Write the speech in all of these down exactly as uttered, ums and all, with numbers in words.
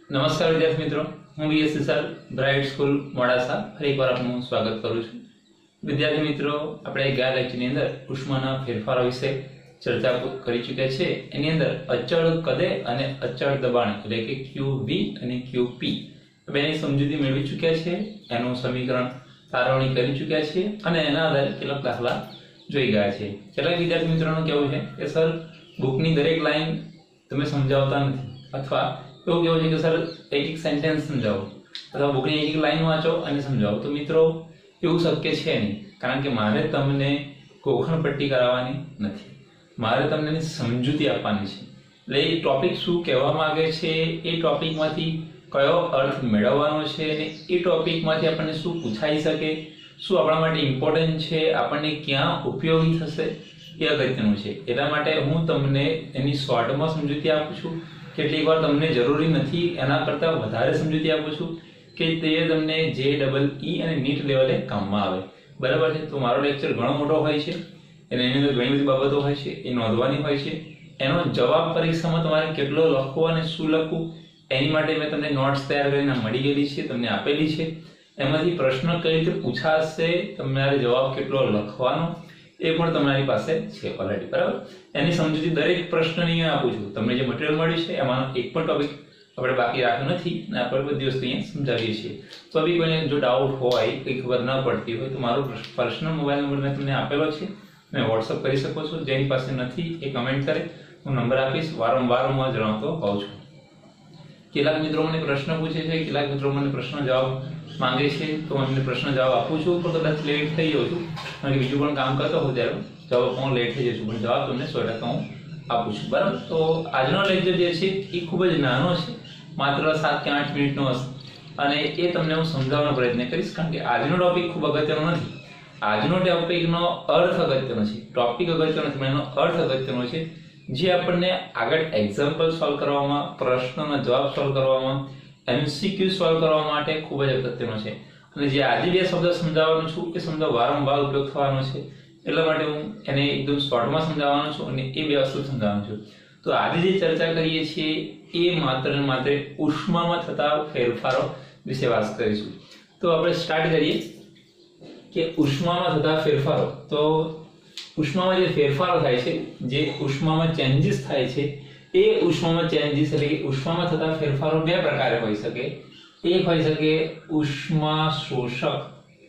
નમસ્કાર વિદ્યાર્થી મિત્રો, હું BSc sir bright school Modasa ફરી એકવાર આપનું સ્વાગત કરું છું. વિદ્યાર્થી મિત્રો, આપણે ગયા લેક્ચરની અંદર ઉષ્માના ફેરફારો વિશે ચર્ચા કરી ચૂક્યા છે. એની અંદર અચળ કદે અને અચળ દબાણ એટલે કે ક્યુવી અને ક્યુપી બેની સમજૂતી મેળવી ચૂક્યા છે. એનું સમીકરણ તારવણી કરી ચૂક્યા છે અને એના આધારે કેટલાક દાખલા જોઈ ગયા છે. કેટલાક વિદ્યાર્થી મિત્રોનું કહેવું છે કે સર બુકની દરેક લાઈન તમે સમજાવતા નથી, અથવા એવું કેવું છે કે સર એક એક સેન્ટેન્સ સમજાવો અથવા બુકની એક એક લાઈન વાંચો અને સમજાવો. તો મિત્રો એવું શક્ય છે નહીં, કારણ કે મારે તમને ગોખણ પટ્ટી કરાવવાની નથી, મારે તમને એની સમજૂતી આપવાની છે. એટલે એ ટોપિક શું કહેવા માંગે છે, એ ટોપિકમાંથી કયો અર્થ મેળવવાનો છે અને એ ટોપિકમાંથી આપણને શું પૂછાઈ શકે, શું આપણા માટે ઇમ્પોર્ટન્ટ છે, આપણને ક્યાં ઉપયોગી થશે, એ અગત્યનું છે. એટલા માટે હું તમને એની શોર્ટમાં સમજૂતી આપું છું. કેટલીક વાર તમને જરૂરી નથી, એના કરતાં વધારે સમજૂતી આપું છું કે તે તમને જે ડબલ ઈ અને નીટ લેવલે કામમાં આવે. બરાબર છે? તો મારો લેક્ચર ઘણો મોટો હોય છે અને એની અંદર ઘણી બધી બાબતો હોય છે, એ નોંધવાની હોય છે. એનો જવાબ પરીક્ષામાં તમારે કેટલો લખવો અને શું લખવું એની માટે મેં તમને નોટ્સ તૈયાર કરીને મળી ગયેલી છે, તમને આપેલી છે. એમાંથી પ્રશ્ન કઈ રીતે પૂછાશે, તમારે જવાબ કેટલો લખવાનો એ પણ તમારી પાસે છે ઓલરેડી. બરાબર? એની સમજૂતી દરેક પ્રશ્નની આપું છું. તમને જે મટીરિયલ મળ્યું છે એમાંનો એક પણ ટોપિક આપણે બાકી રાખ્યો નથી અને આપણે બધી વસ્તુ અહીંયા સમજાવીએ છીએ. તો બી કોઈને જો ડાઉટ હોય, કંઈ ખબર ન પડતી હોય, તો મારો પર્સનલ મોબાઈલ નંબર મેં તમને આપેલો છે, તમે વોટ્સઅપ કરી શકો છો. જેની પાસે નથી એ કમેન્ટ કરે, હું નંબર આપીશ. વારંવાર હું જણાવતો હોઉં છું. કેટલાક મિત્રો મને પ્રશ્ન પૂછે છે, કેટલાક મિત્રો મને પ્રશ્ન જવાબ માંગે છે, તો હું એમને પ્રશ્ન જવાબ આપું છું, પણ કદાચ લેટ થઈ જાઉં છું, કારણ કે બીજું પણ કામ કરતો હોઉં ત્યારે જવાબ હું લેટ થઈ જઉં છું, પણ જવાબ તમને સો ટકા હું આપું છું. બરાબર? તો આજનો લેક્ચર જે છે એ ખૂબ જ નાનો છે, માત્ર સાત કે આઠ મિનિટનો હશે અને એ તમને હું સમજાવવાનો પ્રયત્ન કરીશ, કારણ કે આજનો ટોપિક ખૂબ અગત્યનો નથી. આજનો ટોપિકનો અર્થ અગત્યનો છે, ટોપિક અગત્યનો નથી પણ એનો અર્થ અગત્યનો છે, જે આપણને આગળ એક્ઝામ્પલ સોલ્વ કરવામાં, પ્રશ્નોના જવાબ સોલ્વ કરવામાં, એમસીક્યુ સોલ્વ કરવા માટે ખૂબ જ અગત્યનો છે. અને જે આજે બે શબ્દ સમજાવવાનો છું એ શબ્દ વારંવાર ઉપયોગ થવાનો છે, એટલા માટે હું એને એકદમ શોર્ટમાં સમજાવવાનો છું અને એ બે વસ્તુ સમજાવવાનો છું. તો આજે જે ચર્ચા કરીએ છીએ એ માત્ર ને માત્ર ઉષ્મામાં થતા ફેરફારો વિશે વાત કરીશું. તો આપણે સ્ટાર્ટ કરીએ કે ઉષ્મામાં થતા ફેરફારો. તો ઉષ્મામાં જે ફેરફારો થાય છે, જે ઉષ્મામાં ચેન્જીસ થાય છે, એ ઉષ્મામાં ચેન્જીસ એટલે કે ઉષ્મામાં થતા ફેરફારો બે પ્રકારે હોઈ શકે. એક હોઈ શકે ઉષ્મા શોષક,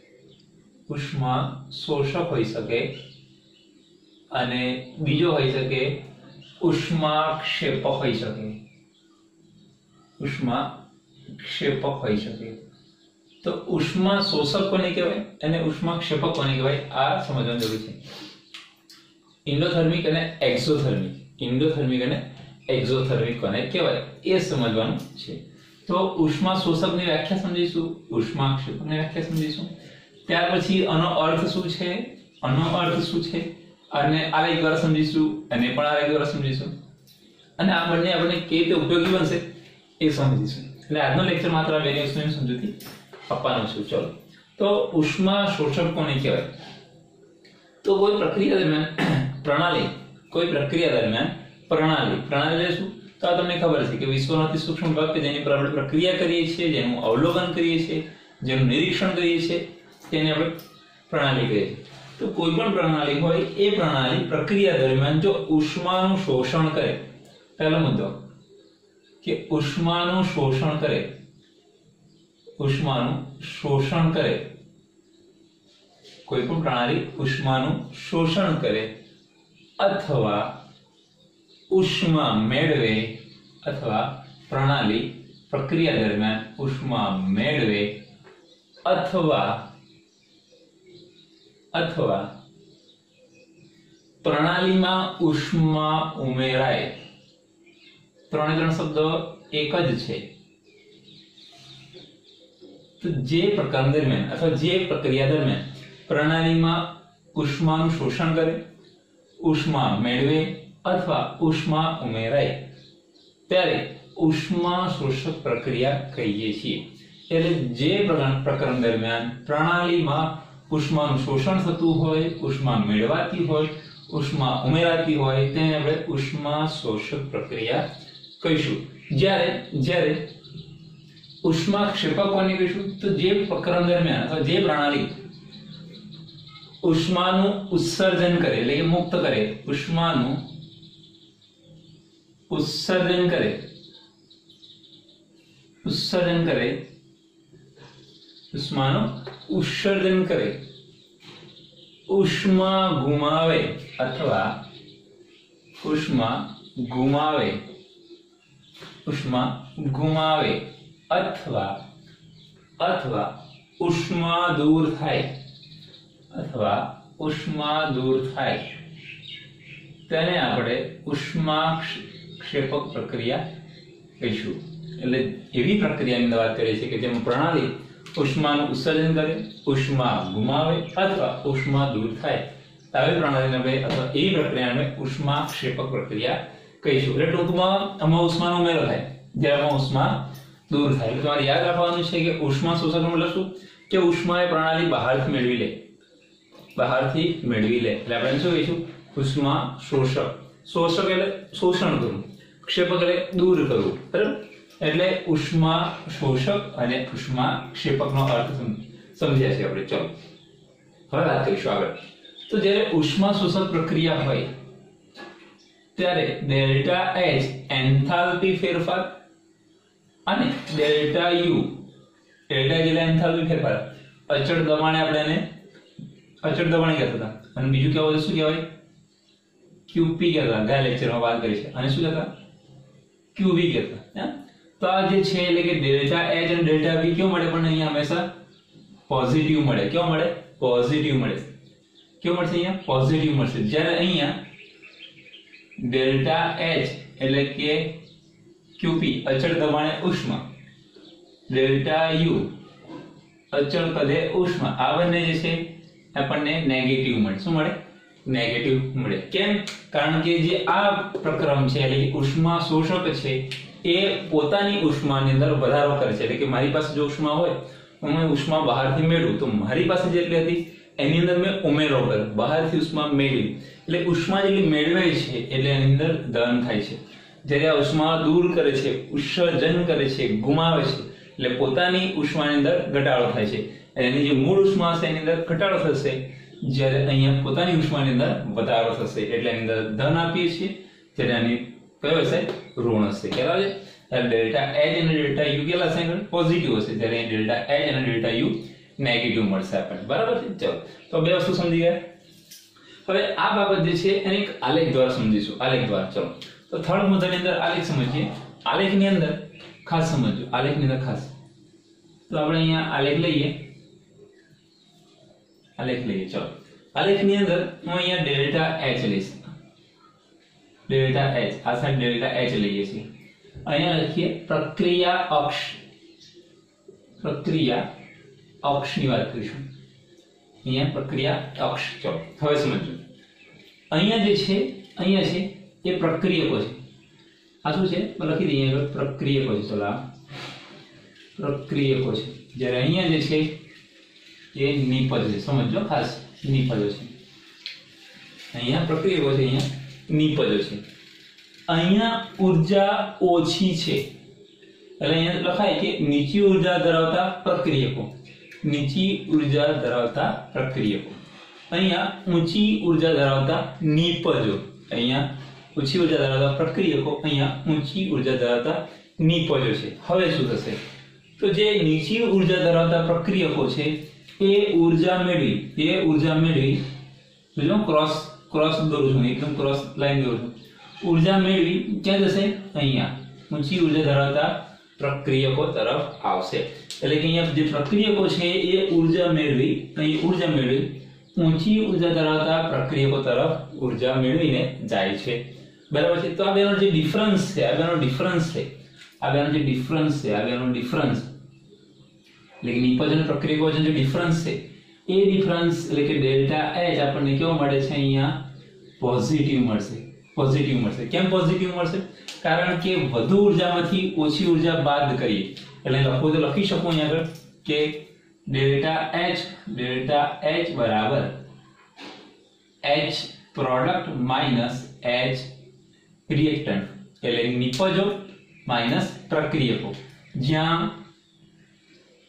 ઉષ્મા શોષક હોઈ શકે, અને બીજો હોઈ શકે ઉષ્માક્ષેપક હોઈ શકે. ઉષ્માક્ષેપક હોઈ શકે. તો ઉષ્મા શોષક કોને કહેવાય અને ઉષ્માક્ષેપક કોને કહેવાય, આ સમજવાની જરૂર છે. એન્ડોથર્મિક અને એક્ઝોથર્મિક, એન્ડોથર્મિક અને એક્ઝોથર્મિક કોને કહેવાય એ સમજવાનું છે. તો ઉષ્મા શોષકની વ્યાખ્યા સમજીશું, ઉષ્માક્ષેપકની વ્યાખ્યા સમજીશું, ત્યાર પછી આનો અર્થ શું છે, આનો અર્થ શું છે, અને આ એક વાર સમજીશું અને પણ આ એક વાર સમજીશું, અને આ બંને આપણને કેવી રીતે ઉપયોગી બનશે એ સમજીશું. એટલે આજનો લેક્ચર માત્ર આ બે વસ્તુની સમજૂતી આપવાનો છું. ચલો, તો ઉષ્મા શોષક કોને કહેવાય? તો કોઈ પ્રક્રિયા દરમિયાન પ્રણાલી, કોઈ પ્રક્રિયા દરમિયાન પ્રણાલી, પ્રણાલી એટલે શું? તો આ તમને ખબર છે કે વિશ્વનો અતિ સૂક્ષ્મ ભાગ કે જેની પર આપણે પ્રક્રિયા કરીએ છીએ, જેનું અવલોકન કરીએ છીએ, જેનું નિરીક્ષણ કરીએ છીએ, તેને આપણે પ્રણાલી કહીએ છીએ. તો કોઈ પણ પ્રણાલી હોય એ પ્રણાલી પ્રક્રિયા દરમિયાન જો ઉષ્માનું શોષણ કરે, પહેલો મુદ્દો કે ઉષ્માનું શોષણ કરે, ઉષ્માનું શોષણ કરે, કોઈ પણ પ્રણાલી ઉષ્માનું શોષણ કરે અથવા ઉષ્મા મેળવે, અથવા પ્રણાલી પ્રક્રિયા દરમિયાન ઉષ્મા મેળવે, અથવા અથવા પ્રણાલીમાં ઉષ્મા ઉમેરાય. ત્રણે ત્રણ શબ્દો એક જ છે. તો જે પ્રકરણ દરમિયાન અથવા જે પ્રક્રિયા દરમિયાન પ્રણાલીમાં ઉષ્માનું શોષણ કરે, ઉષ્મા મેળવે અથવા ઉષ્મા ઉમેરાય, ત્યારે ઉષ્મા શોષક પ્રક્રિયા કહીએ છીએ. એટલે જે પ્રકરણ દરમિયાન પ્રણાલીમાં ઉષ્માનું શોષણ થતું હોય, ઉષ્મા મેળવાતી હોય, ઉષ્મા ઉમેરાતી હોય, તેને આપણે ઉષ્મા શોષક પ્રક્રિયા કહીશું. જ્યારે જ્યારે ઉષ્માક્ષેપક કોને કહીશું? તો જે પ્રકરણ દરમિયાન અથવા જે પ્રણાલી ઉષ્માનું ઉત્સર્જન કરે એટલે કે મુક્ત કરે, ઉષ્માનું ઉત્સર્જન કરે ઉત્સર્જન કરે ઉષ્માનું ઉત્સર્જન કરે ઉષ્મા ગુમાવે અથવા ઉષ્મા ગુમાવે ઉષ્મા ગુમાવે અથવા અથવા ઉષ્મા દૂર થાય અથવા ઉષ્મા દૂર થાય તેને આપણે ઉષ્માક્ષેપક પ્રક્રિયા કહીશું. એટલે એવી પ્રક્રિયાની વાત કરીએ છીએ કે જેમાં પ્રણાલી ઉષ્માનું ઉત્સર્જન કરે, ઉષ્મા ગુમાવે અથવા ઉષ્મા દૂર થાય, આવી પ્રણાલીને આપણે અથવા એવી પ્રક્રિયાને ઉષ્માક્ષેપક પ્રક્રિયા કહીશું. એટલે ટૂંકમાં આમાં ઉષ્માનો ઉમેરો થાય જ્યારે આમાં ઉષ્મા દૂર થાય. એટલે તમારે યાદ રાખવાનું છે કે ઉષ્મા શોષક મતલબ શું? કે ઉષ્મા એ પ્રણાલી બહારથી મેળવી લે બહારથી મેળવી લે એટલે આપણે શું કહીશું? ઉષ્મા શોષક. શોષક એટલે શોષણ કરવું, ક્ષેપક એટલે દૂર કરવું, બરાબર? એટલે ઉષ્મા શોષક અને ઉષ્મા ક્ષેપકનો અર્થ સમજ્યા છે આપણે. ચલો હવે વાત કરીશું આગળ. તો જ્યારે ઉષ્મા શોષક પ્રક્રિયા હોય ત્યારે ડેલ્ટા એચ એન્થાલ્પી ફેરફાર અને ડેલ્ટા યુ, ડેલ્ટા એટલે એન્થાલ્પી ફેરફાર, અચળ દબાણે આપણે એને અચળ દબાણે કહેતા હતા, અને બીજું કેવું શું કહેવાય? ક્યુપી કહેતા. ગયા લેક્ચરમાં વાત કરી છે. અને શું કહેતા? ક્યુવી કહેતા. તો આ જે છે એટલે કે ડેલ્ટા એચ અને ડેલ્ટા વી કેવું મળે? પણ અહીંયા હંમેશા પોઝિટિવ મળે. કેવો મળે? પોઝિટિવ મળે. કેવું મળશે? અહીંયા પોઝિટિવ મળશે. જ્યારે અહીંયા ડેલ્ટા એચ એટલે કે ક્યુપી અચળ દબાણે ઉષ્મા, ડેલ્ટા યુ અચળ પદે ઉષ્મા, આ બંને જે છે આપણને નેગેટિવ મળે. શું મળે? નેગેટિવ મળે. કેમ? કારણ કે જે આ પ્રક્રમ છે એટલે કે ઉષ્મા શોષક છે એ પોતાની ઉષ્માની અંદર વધારો કરે છે. એટલે કે મારી પાસે જો ઉષ્મા હોય હું ઉષ્મા બહારથી મેળવું તો મારી પાસે જેટલી હતી એની અંદર મેં ઉમેરો કર્યો, બહારથી ઉષ્મા મેળવી એટલે ઉષ્મા જેટલી મેળવે છે એટલે એની અંદર દહન થાય છે. જ્યારે આ ઉષ્મા દૂર કરે છે, ઉત્સર્જન કરે છે, ગુમાવે છે એટલે પોતાની ઉષ્માની અંદર ઘટાડો થાય છે. એની જે મૂળ ઉષ્મા હશે એની અંદર ઘટાડો થશે, જ્યારે અહીંયા પોતાની ઉષ્માની અંદર વધારો થશે એટલે એની અંદર ધન આપીએ છીએ, જ્યારે આની કયો હશે? ઋણ હશે. કેટલા છે? ડેલ્ટા એચ અને ડેલ્ટા યુ કેટલા હશે? પોઝિટિવ હશે, જ્યારે ડેલ્ટા એચ અને ડેલ્ટા યુ નેગેટિવ મળશે આપણને. બરાબર છે? ચલો તો બે વસ્તુ સમજી ગયા. હવે આ બાબત જે છે એને એક આલેખ દ્વારા સમજીશું. આલેખ દ્વારા. ચલો તો થર્ડ મુદ્દાની અંદર આલેખ સમજીએ. આલેખની અંદર ખાસ સમજો. આલેખની અંદર ખાસ તો આપણે અહીંયા આલેખ લઈએ. આલેખ લઈએ. ચલો આલેખની અંદર હું અહીંયા ડેલ્ટા એચ લઈશ. ડેલ્ટા એચ આ સાઈડ ડેલ્ટા એચ લઈએ છીએ. અહીંયા લખીએ પ્રક્રિયા અક્ષ. પ્રક્રિયા અક્ષની વાત કરીશું. અહીંયા પ્રક્રિયા અક્ષ. ચલો હવે સમજો. અહીંયા જે છે અહીંયા છે એ પ્રક્રિયકો છે. આ શું છે? લખી દઈએ આગળ પ્રક્રિયકો છે. ચલો આ પ્રક્રિયકો છે. જ્યારે અહીંયા જે છે એ નિપજ છે. સમજો ખાસ નિપજો છે. અહીંયા પ્રક્રિયકો છે, અહીંયા નિપજો છે. અહીંયા ઉર્જા ઓછી છે એટલે અહીંયા લખાય કે નીચી ઉર્જા ધરાવતા પ્રક્રિયકો. નીચી ઉર્જા ધરાવતા પ્રક્રિયકો. અહીંયા ઊંચી ઉર્જા ધરાવતા નિપજો. અહીંયા ઊંચી ઉર્જા ધરાવતા પ્રક્રિયકો, અહીંયા ઊંચી ઉર્જા ધરાવતા નિપજો છે. હવે શું થશે? તો જે નીચી ઉર્જા ધરાવતા પ્રક્રિયકો છે એ ઉર્જા મેળવી એ ઉર્જા મેળવી જો ક્રોસ ક્રોસ દોરું છું, એકદમ ક્રોસ લાઈન દોરું છું. ઉર્જા મેળવી ક્યાં જશે? અહીંયા ઊંચી ઉર્જા ધરાવતા પ્રક્રિયકો તરફ આવશે. એટલે કે અહીંયા જે પ્રક્રિયકો છે એ ઉર્જા મેળવી અહીં ઉર્જા મેળવી ઊંચી ઉર્જા ધરાવતા પ્રક્રિયકો તરફ ઉર્જા મેળવીને જાય છે. બરાબર છે? તો આ બેનો જે ડિફરન્સ છે આ બેનો ડિફરન્સ છે આ બેનો જે ડિફરન્સ છે આ બેનો ડિફરન્સ એટલે કે નિપજ અને પ્રક્રિયકો વચ્ચે જે ડિફરન્સ છે એ ડિફરન્સ એટલે કે ડેલ્ટા એચ આપણને કેવો મળે છે? અહીંયા પોઝિટિવ મળશે. પોઝિટિવ મળશે. કેમ પોઝિટિવ મળશે? કારણ કે વધુ ઉર્જામાંથી ઓછી ઉર્જા બાદ કરીએ એટલે લખો તો લખી શકું અહીંયા આગળ કે ડેલ્ટા એચ ડેલ્ટા એચ બરાબર H product minus H reactant એટલે નિપજો માઈનસ પ્રક્રિયકો. જ્યાં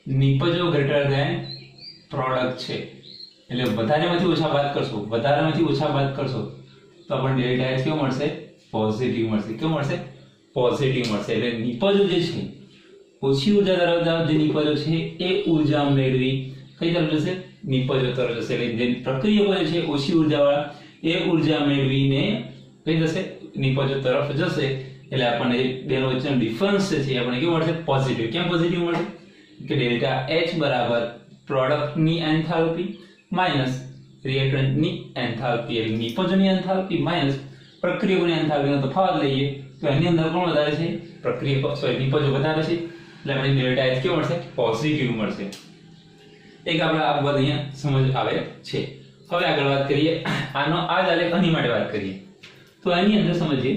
નિપજો ગ્રેટર ધેન પ્રોડક્ટ છે એટલે વધારેમાંથી ઓછા બાદ કરશો વધારેમાંથી ઓછા બાદ કરશો તો આપણને ડેલ્ટા એચ કેવો મળશે પોઝિટિવ મળશે કેવો મળશે પોઝિટિવ મળશે એટલે નિપજો જે છે ઓછી ઉર્જા ધરાવતા જે નિપજો છે એ ઉર્જા મેળવી કઈ તરફ જશે નિપજો તરફ જશે એટલે જે પ્રક્રિયકો જે છે ઓછી ઉર્જાવાળા એ ઉર્જા મેળવીને કઈ જશે નિપજો તરફ જશે એટલે આપણને બેનો વચ્ચેનો ડિફરન્સ છે આપણને કેવું મળશે પોઝિટિવ કેમ પોઝિટિવ મળશે કે ડેલ્ટા એચ બરાબર પ્રોડક્ટની એન્થાલ્પી માઈનસ રિએક્ટન્ટની એન્થાલ્પી એટલે નિપજોની એન્થાલ્પી માઈનસ પ્રક્રિયકોની એન્થાલ્પીનો તફાવત લઈએ તો એની અંદર કોણ વધારે છે પ્રક્રિયકો સોરી નિપજો વધારે છે એટલે આપણે ડેલ્ટા એચ કેવું મળશે પોઝિટિવ મળશે એક આપણે આ વાત અહીંયા સમજ આવે છે હવે આગળ વાત કરીએ આનો આ જ આલેખ આની માટે વાત કરીએ તો આની અંદર સમજીએ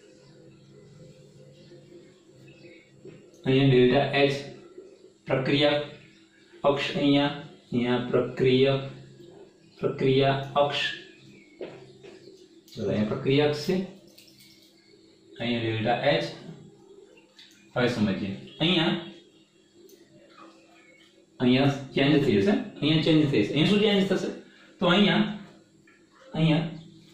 અહીંયા ડેલ્ટા એચ પ્રક્રિયા અક્ષ અહીંયા અહીંયા પ્રક્રિયા પ્રક્રિયા અક્ષ ચલો અહીંયા પ્રક્રિયા અક્ષ છે અહીંયા ડેલ્ટા એચ હવે સમજીએ અહીંયા અહીંયા ચેન્જ થઈ જશે અહીંયા ચેન્જ થઈ જશે અહીંયા શું ચેન્જ થશે તો અહીંયા અહીંયા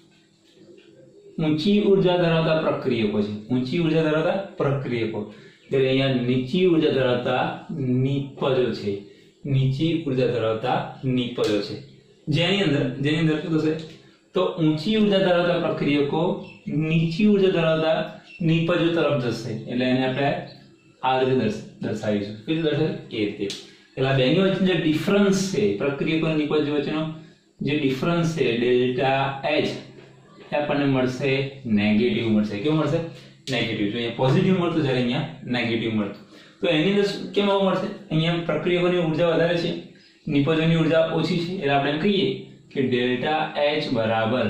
ઊંચી ઉર્જા ધરાવતા પ્રક્રિયકો છે ઊંચી ઉર્જા ધરાવતા પ્રક્રિયકો એટલે અહીંયા નીચી ઉર્જા ધરાવતા નિપજો છે નીચી ઉર્જા ધરાવતા નિપજો છે જેની અંદર જેની અંદર શું થશે તો ઊંચી ઉર્જા ધરાવતા પ્રક્રિયકો નીચી ઉર્જા ધરાવતા નિપજો તરફ જશે એટલે એને આપણે આ રીતે દર્શાવીશું કેવી રીતે દર્શાવે એ રીતે એટલે આ બેની વચ્ચે જે ડિફરન્સ છે પ્રક્રિયકો અને નિપજો વચ્ચેનો જે ડિફરન્સ છે ડેલ્ટા એચ આપણને મળશે નેગેટિવ મળશે કેવું મળશે નેગેટિવ જો અહીંયા પોઝિટિવ મળતું જ્યારે અહીંયા નેગેટિવ મળતું તો એની અંદર કેમ આવું મળશે અહીંયા પ્રક્રિયકોની ઉર્જા વધારે છે નિપજોની ઉર્જા ઓછી છે એટલે આપણે એમ કહીએ કે ડેલ્ટા એચ બરાબર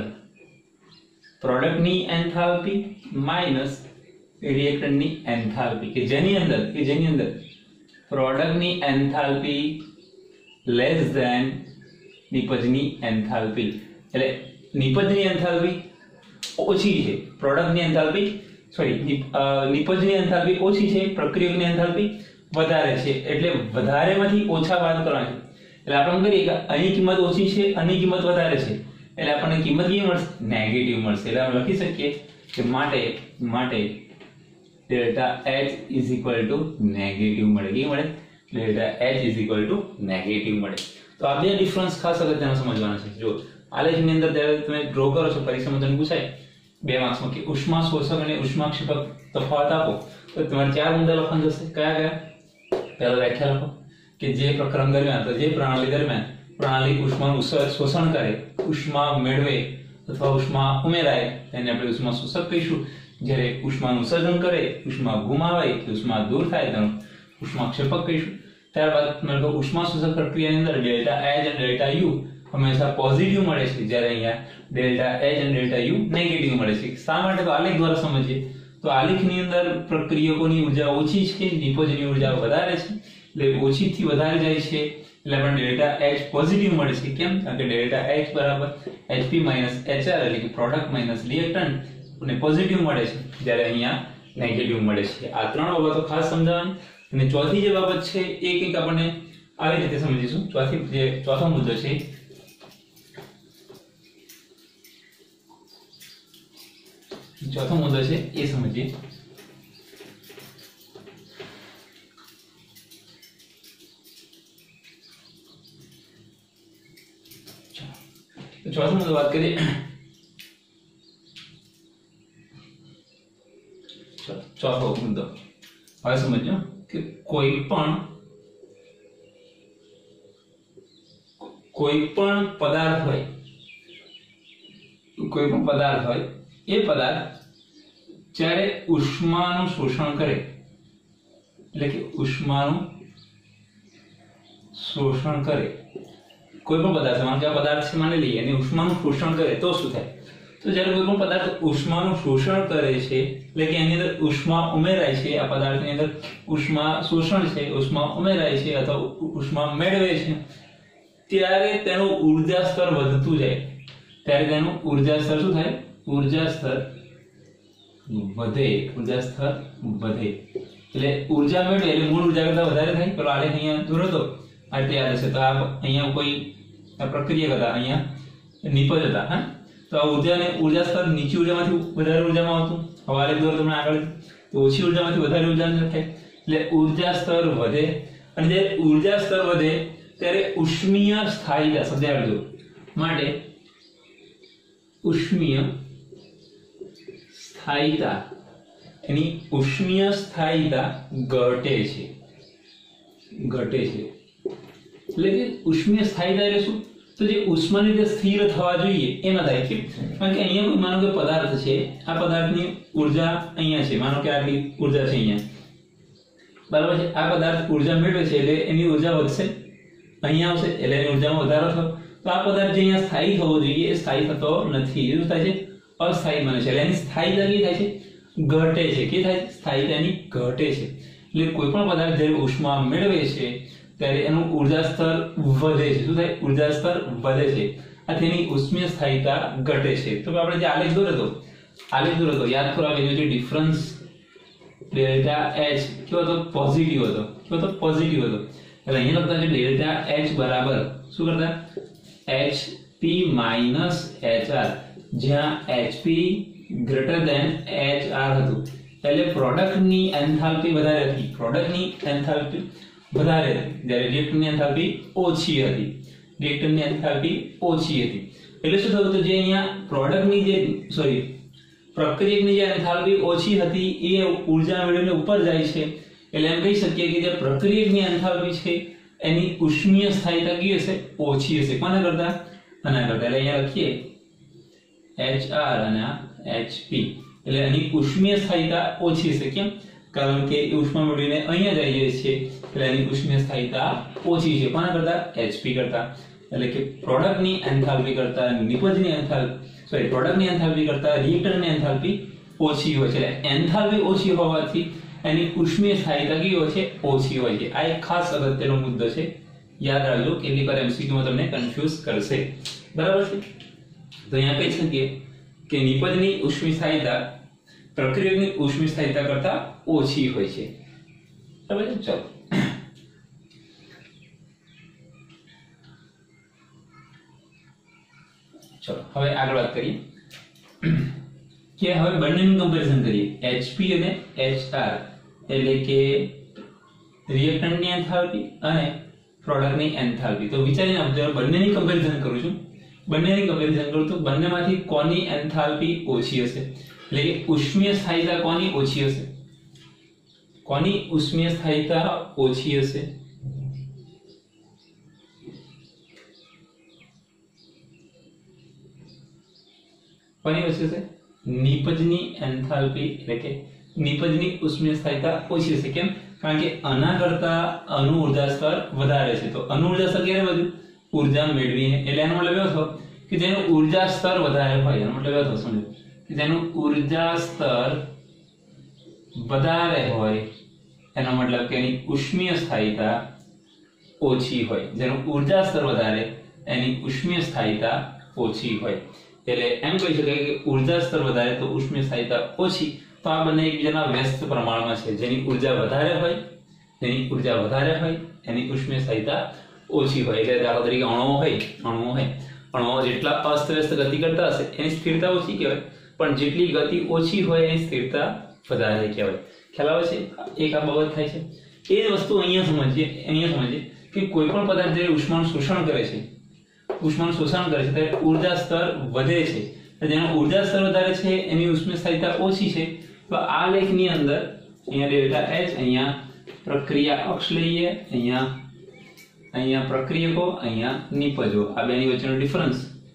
પ્રોડક્ટની એન્થાલ્પી માઈનસ રિએક્ટન્ટની એન્થાલ્પી કે જેની અંદર કે જેની અંદર પ્રોડક્ટની એન્થાલ્પી લેસ ધેન નિપજની એન્થાલ્પી એટલે નિપજની એન્થાલ્પી ઓછી છે પ્રોડક્ટની એન્થાલ્પી સોરી નિપજની એન્થાલ્પી ઓછી છે પ્રક્રિયકની એન્થાલ્પી વધારે છે એટલે વધારેમાંથી ઓછા બાદ કરવાના છે એટલે આપણે કરીએ કે અહીં કિંમત ઓછી છે આની કિંમત વધારે છે એટલે આપણને કિંમત કેવી મળશે નેગેટિવ મળશે એટલે આપણે લખી શકીએ કે માટે માટે delta H is equal to negative મળે કેવી મળે delta H is equal to negative મળે તો આ બે ડિફરન્સ ખાસ અગત્યનો સમજવાના છે જો આલેખની અંદર જ્યારે તમે ડ્રો કરો છો પરીક્ષામાં તમને પૂછાય બે માર્ક્સમાં કે ઉષ્મા શોષક અને ઉષ્માક્ષેપક તફાવત આપો તો તમારે ચાર મુદ્દા લખવાના થશે કયા કયા પહેલા વ્યાખ્યા લખો કે જે પ્રક્રમ દરમિયાન તો જે પ્રણાલી દરમિયાન પ્રણાલી ઉષ્માનું શોષણ કરે ઉષ્મા મેળવે અથવા ઉષ્મા ઉમેરાય તેને આપણે ઉષ્મા શોષક કહીશું જ્યારે ઉષ્માનું સર્જન કરે ઉષ્મા ગુમાવાય કે ઉષ્મા દૂર થાય તેનો ઉષ્માક્ષેપક કહીશું ત્યારબાદ મેળવો ઉષ્મા શોષક પ્રક્રિયાની અંદર ડેલ્ટા એચ અને ડેલ્ટા યુ હંમેશા પોઝિટિવ મળે છે જ્યારે અહીંયા ડેલ્ટા એચ અને ડેલ્ટા યુ નેગેટિવ મળે છે શા માટે તો આલેખ દ્વારા સમજીએ તો આલેખની અંદર પ્રક્રિયકોની ઉર્જા ઓછી છે નિપજની ઉર્જા વધારે છે એટલે ઓછી થી વધારે જાય છે એટલે આપણને ડેલ્ટા એચ પોઝિટિવ મળે છે કેમ કારણ કે ડેલ્ટા એચ બરાબર એચપી માઈનસ એચઆર એટલે કે પ્રોડક્ટ માઈનસ રિએક્ટન્ટ અને પોઝિટિવ મળે છે જ્યારે અહીંયા નેગેટિવ મળે છે આ ત્રણ બાબતો ખાસ સમજાવવાની અને ચોથી જે બાબત છે એ કંઈક આપણને આવી રીતે સમજીશું ચોથી જે ચોથો મુદ્દો છે ચોથો મુદ્દો છે એ સમજીએ ચોથો મુદ્દો વાત કરીએ ચોથો મુદ્દો હવે સમજો કે કોઈ પણ કોઈ પણ પદાર્થ હોય કોઈ પણ પદાર્થ હોય એ પદાર્થ જ્યારે ઉષ્માનું શોષણ કરે એટલે કે ઉષ્માનું શોષણ કરે કોઈ પણ પદાર્થ માનો કે આ પદાર્થ છે માની લઈએ અને ઉષ્માનું શોષણ કરે તો શું થાય તો જ્યારે કોઈ પણ પદાર્થ ઉષ્માનું શોષણ કરે છે એટલે કે એની અંદર ઉષ્મા ઉમેરાય છે આ પદાર્થની અંદર ઉષ્મા શોષણ છે ઉષ્મા ઉમેરાય છે અથવા ઉષ્મા મેળવે છે ત્યારે તેનું ઊર્જા સ્તર વધતું જાય ત્યારે તેનું ઊર્જા સ્તર શું થાય ઊર્જા સ્તર વધે ઊર્જા સ્તર વધે એટલે ઊર્જા મેળવે એટલે મૂળ ઊર્જા કરતા વધારે થાય. પેલો આલેખ અહીંયા દોરો તો આટલી યાદ હશે. તો આ અહીંયા કોઈ પ્રક્રિયા કરતા અહીંયા નિપજ હતા. હા, તો આ ઊર્જાને ઊર્જા સ્તર નીચી ઊર્જામાંથી વધારે ઊર્જામાં આવતું. હવે આલેખ દોરો તમને આગળ, તો ઓછી ઊર્જામાંથી વધારે ઊર્જા થાય એટલે ઊર્જા સ્તર વધે. અને જ્યારે ઊર્જા સ્તર વધે ત્યારે ઉષ્મીય સ્થાયીતા શબ્દ આવજો માટે ઉષ્મીય સ્થાયીતા એની ઉષ્મીય સ્થાયીતા ઘટે છે ઘટે છે એટલે કે ઉષ્મીય સ્થાયીતા એટલે શું? તો જે ઉષ્માની જે સ્થિર થવા જોઈએ એમાં થાય છે. કારણ કે અહીંયા કોઈ માનો કે પદાર્થ છે, આ પદાર્થની ઊર્જા અહીંયા છે, માનો કે આટલી ઊર્જા છે અહીંયા, બરાબર છે. આ પદાર્થ ઊર્જા મેળવે છે એટલે એની ઊર્જા વધશે, અહીંયા આવશે એટલે એની ઊર્જામાં વધારો થયો. તો આ પદાર્થ જે અહીંયા સ્થાયી થવો જોઈએ એ સ્થાયી થતો નથી. શું થાય છે? અસ્થાયી બને છે. એટલે એની સ્થાયીતા કેવી થાય છે? ઘટે છે. કે થાય? સ્થાયીતા એની ઘટે છે. એટલે કોઈ પણ પદાર્થ જ્યારે ઉષ્મા મેળવે છે ત્યારે એનું ઊર્જા સ્તર વધે છે. શું થાય? ઊર્જા સ્તર વધે છે. આથી એની ઉષ્મીય સ્થાયીતા ઘટે છે. તો આપણે જે આલેખ દોર્યો હતો, આલેખ દોર્યો હતો યાદ કરો, એનો જે ડિફરન્સ ડેલ્ટા એચ કેવો હતો? પોઝિટિવ હતો. કેવો હતો? પોઝિટિવ હતો. એટલે અહીંયા લખતા છે ડેલ્ટા એચ બરાબર શું કરતા? hp માઈનસ hr, જ્યાં hp ગ્રેટર ધેન hr હતું. એટલે પ્રોડક્ટની એન્થાલ્પી વધારે હતી. પ્રોડક્ટની એન્થાલ્પી વધારે હતી જ્યારે રિએક્ટરની એન્થાલ્પી ઓછી હતી. રિએક્ટરની એન્થાલ્પી ઓછી હતી એટલે શું થયું? તો જે અહીંયા પ્રોડક્ટની જે સોરી પ્રક્રિયકની જે એન્થાલ્પી ઓછી હતી એ ઊર્જા મેળવીને ઉપર જાય છે. એટલે એમ કહી શકીએ કે જે પ્રક્રિયકની એન્થાલ્પી છે એની ઉષ્મીય સ્થાયીતા કેવી હશે? ઓછી હશે. કોના કરતા? આના કરતા. એટલે અહીંયા લખીએ hr અને આ hp, એટલે એની ઉષ્મીય સ્થાયીતા ઓછી હશે. કેમ? કારણ કે એ ઉષ્મા મેળવીને અહીંયા જાય છે એટલે એની ઉષ્મીય સ્થાયીતા ઓછી છે. કોના કરતા? hp કરતા. એટલે કે પ્રોડક્ટની એન્થાલ્પી કરતા નિપજની એન્થાલ્પી સોરી પ્રોડક્ટની એન્થાલ્પી કરતા રિએક્ટરની એન્થાલ્પી ઓછી હોય છે. એટલે એન્થાલ્પી ઓછી હોવાથી એની ઉષ્મીય સ્થાયીતા કેવી હોય છે? ઓછી હોય છે. આ એક ખાસ અગત્યનો મુદ્દો છે, યાદ રાખજો. કેટલીક વાર એમસીક્યુ માં તમને કન્ફ્યુઝ કરશે. બરાબર છે? તો અહીંયા કહી શકીએ કે નિપજની ઉષ્મી સ્થાયીતા પ્રક્રિયકની ઉષ્મી સ્થાયીતા કરતા ઓછી હોય છે. બરાબર છે? ચલો ચલો હવે આગળ વાત કરીએ કે હવે બંનેનું કમ્પેરિઝન કરીએ, hp અને hr, એટલે કે રિએક્ટન્ટની એન્થાલ્પી અને પ્રોડક્ટની એન્થાલ્પી. તો વિચારીને આપણે બંનેની કમ્પેરિઝન કરું છું. બંનેની કમ્પેરિઝન કરું તો બંનેમાંથી કોની એન્થાલ્પી ઓછી હશે? એટલે કે ઉષ્મીય સ્થાયીતા કોની ઓછી હશે? કોની ઉષ્મીય સ્થાયીતા ઓછી હશે? કોની ઓછી હશે? નિપજની એન્થાલ્પી એટલે કે નિપજની ઉષ્મીય સ્થાયીતા ઓછી હશે. કેમ? કારણ કે આના કરતા અણુ ઉર્જા સ્તર વધારે છે. તો અણુ ઉર્જા સ્તર ક્યારે વધ્યું? ઉર્જા મેળવીને. એટલે એનો મતલબ એવો થયો કે જેનું ઉર્જા સ્તર વધારે હોય, એનો મતલબ એવો થયો સમજો કે જેનું ઉર્જા સ્તર વધારે હોય એનો મતલબ કે એની ઉષ્મીય સ્થાયીતા ઓછી હોય. જેનું ઉર્જા સ્તર વધારે એની ઉષ્મીય સ્થાયીતા ઓછી હોય. એટલે એમ કહી શકાય કે ઉર્જા સ્તર વધારે તો ઉષ્મીય સ્થાયીતા ઓછી. તો આ બંને એકબીજાના વ્યસ્ત પ્રમાણમાં છે. જેની ઉર્જા વધારે હોય જેની ઉર્જા વધારે હોય એની ઉષ્મીય સ્થાયીતા ઓછી હોય. એટલે દાખલા તરીકે અણુઓ હોય અણુઓ હોય અણુઓ જેટલા અસ્તવ્યસ્ત ગતિ કરતા હશે એની સ્થિરતા ઓછી કહેવાય, પણ જેટલી ગતિ ઓછી હોય એની સ્થિરતા વધારે કહેવાય. ખ્યાલ આવે છે? એક આ બાબત થાય છે. એ જ વસ્તુ અહીંયા સમજીએ અહીંયા સમજીએ કે કોઈ પણ પદાર્થ જે ઉષ્માનું શોષણ કરે છે ઉષ્માનું શોષણ કરે છે ત્યારે ઉર્જા સ્તર વધે છે. જેનું ઉર્જા સ્તર વધારે છે એની ઉષ્મીય સ્થાયીતા ઓછી છે. તો આ લેખની અંદર અહીંયા ડેલ્ટા એચ, અહીંયા પ્રક્રિયા અક્ષ લઈએ, અહીંયા અહીંયા પ્રક્રિયકો, અહીંયા નિપજો, આ બેની વચ્ચેનો ડિફરન્સ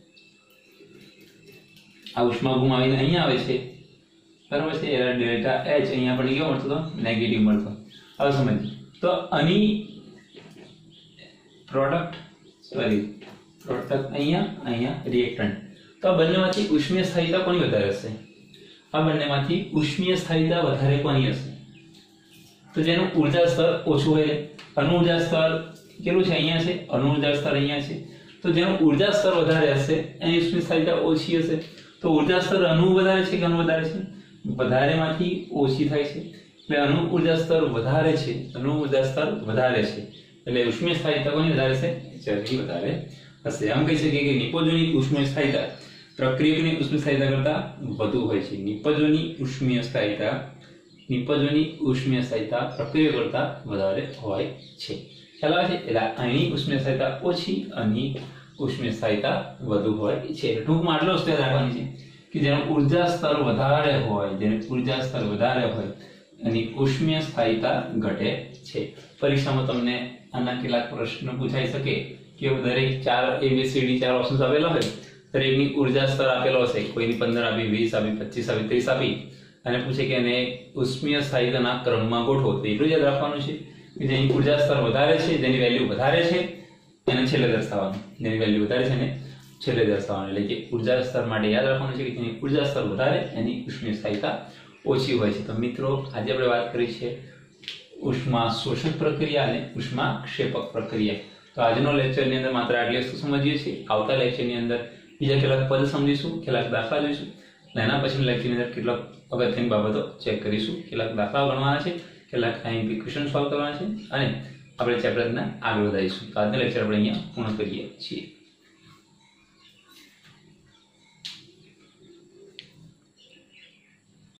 આ ઉષ્મા ગુમાવીને અહીંયા આવે છે. બરાબર છે? એટલે ડેલ્ટા એચ અહીંયા આપણને કેવો મળતો હતો? નેગેટિવ મળતો. હવે સમજીએ તો આની પ્રોડક્ટ સોરી પ્રોડક્ટ અહીંયા અહીંયા રિએક્ટન્ટ. તો આ બંનેમાંથી ઉષ્મીય સ્થાયીતા કોની વધારે હશે? આ બંનેમાંથી ઉષ્મીય સ્થાયીતા વધારે કોની હશે? તો જેનું ઉર્જા સ્તર ઓછું હોય, અણુ ઉર્જા સ્તર કેટલું છે? અહીંયા છે. અણુ ઉર્જા સ્તર અહીંયા છે. તો જેનું ઉર્જા સ્તર વધારે હશે એની ઉષ્મીય સ્થાયીતા ઓછી હશે. તો ઉર્જા સ્તર અણુ વધારે છે કે અણુ વધારે છે? વધારેમાંથી ઓછી થાય છે. એટલે આનું ઉર્જા સ્તર વધારે છે, આનું ઉર્જા સ્તર વધારે છે, એટલે ઉષ્મીય સ્થાયીતા કોની વધારે છે? જળની વધારે હશે. આમ કહી શકીએ કે નિપજોની ઉષ્મીય સ્થાયીતા પ્રક્રિયકની ઉષ્મીય સ્થાયીતા કરતા વધુ હોય છે. નિપજોની ઉષ્મીય સ્થાયીતા નિપજોની ઉષ્મીય સ્થાયીતા પ્રક્રિયક કરતા વધારે હોય છે. ખ્યાલ આવે છે? એટલે અહીંની ઉષ્મીય સ્થાયીતા ઓછી, અહીં ઉષ્મીય સ્થાયીતા વધુ હોય છે. ટૂંકમાં આટલો જ રાખવાની છે કે જેનું ઉર્જા સ્તર વધારે હોય, જેનું ઉર્જા સ્તર વધારે હોય એની ઉષ્મીય સ્થાયીતા ઘટે છે. પરીક્ષામાં તમને આના કેટલાક પ્રશ્નો પૂછાઈ શકે કે દરેક ચાર એબીસીડી ચાર ઓપ્શન્સ આપેલા હોય, દરેકની ઉર્જા સ્તર આપેલો હશે, કોઈની પંદર આપી, વીસ આપી, પચીસ આપી, ત્રીસ આપી, અને પૂછે કે એને ઉષ્મીય સ્થાયીતાના ક્રમમાં ગોઠવો. તો એટલું યાદ રાખવાનું છે કે જેની ઉર્જા સ્તર વધારે છે, જેની વેલ્યુ વધારે છે, એને છેલ્લે દર્શાવવાનું. જેની વેલ્યુ વધારે છે ને છેલ્લે દર્શાવવાનું. એટલે કે ઉર્જા સ્તર માટે યાદ રાખવાનું છે કે જેની ઉર્જા સ્તર વધારે એની ઉષ્મીય સ્થાયીતા ઓછી હોય છે. તો મિત્રો, આજે આપણે વાત કરી છે ઉષ્મા શોષક પ્રક્રિયા અને ઉષ્મા ક્ષેપક પ્રક્રિયા. તો આજનો લેક્ચરની અંદર માત્ર આટલી વસ્તુ સમજીએ છીએ. આવતા લેક્ચરની અંદર બીજા કેટલાક પદ સમજીશું, કેટલાક દાખલા જોઈશું, અને એના પછીના લેક્ચરની અંદર કેટલાક અગત્યની બાબતો ચેક કરીશું. કેટલાક દાખલાઓ ગણવાના છે, કેટલાક આઈએમપી ક્વેશ્ચન સોલ્વ કરવાના છે, અને આપણે ચેપ્ટરના આગળ વધારીશું. તો આજનો લેક્ચર આપણે અહીંયા પૂર્ણ કરીએ છીએ.